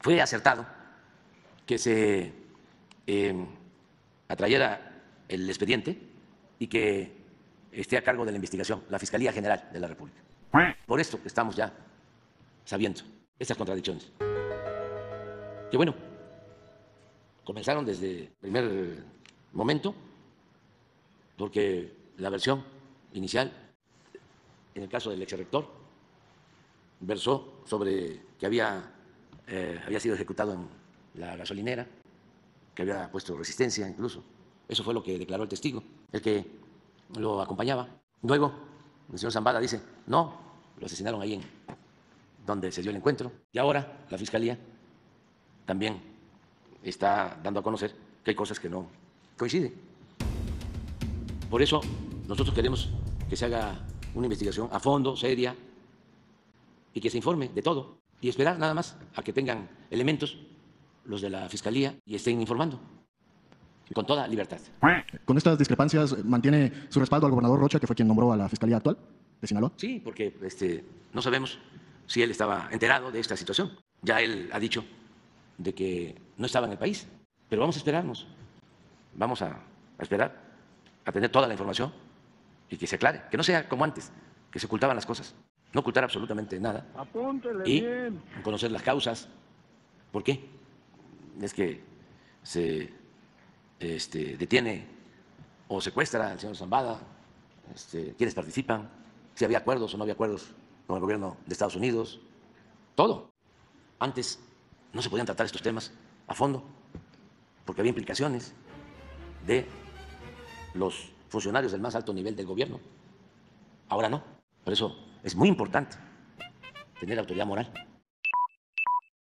fue acertado que se atrayera el expediente y que esté a cargo de la investigación la Fiscalía General de la República. Por esto que estamos ya sabiendo estas contradicciones. Que bueno, comenzaron desde el primer momento, porque la versión inicial, en el caso del exrector, versó sobre que había sido ejecutado en la gasolinera, que había puesto resistencia incluso. Eso fue lo que declaró el testigo, el que lo acompañaba. Luego, el señor Zambada dice, no, lo asesinaron ahí en donde se dio el encuentro. Y ahora la Fiscalía también está dando a conocer que hay cosas que no coinciden. Por eso nosotros queremos que se haga una investigación a fondo, seria, y que se informe de todo. Y esperar nada más a que tengan elementos los de la Fiscalía y estén informando con toda libertad. Con estas discrepancias, ¿mantiene su respaldo al gobernador Rocha, que fue quien nombró a la Fiscalía actual de Sinaloa? Sí, porque no sabemos si él estaba enterado de esta situación. Ya él ha dicho de que no estaba en el país, pero vamos a esperarnos. Vamos a esperar a tener toda la información y que se aclare, que no sea como antes, que se ocultaban las cosas, no ocultar absolutamente nada. Apúntele Y bien. conocer las causas. ¿Por qué? Es que se detiene o secuestra al señor Zambada, quiénes participan, si había acuerdos o no había acuerdos con el gobierno de Estados Unidos, todo. Antes no se podían tratar estos temas a fondo porque había implicaciones de los funcionarios del más alto nivel del gobierno. Ahora no. Por eso es muy importante tener autoridad moral.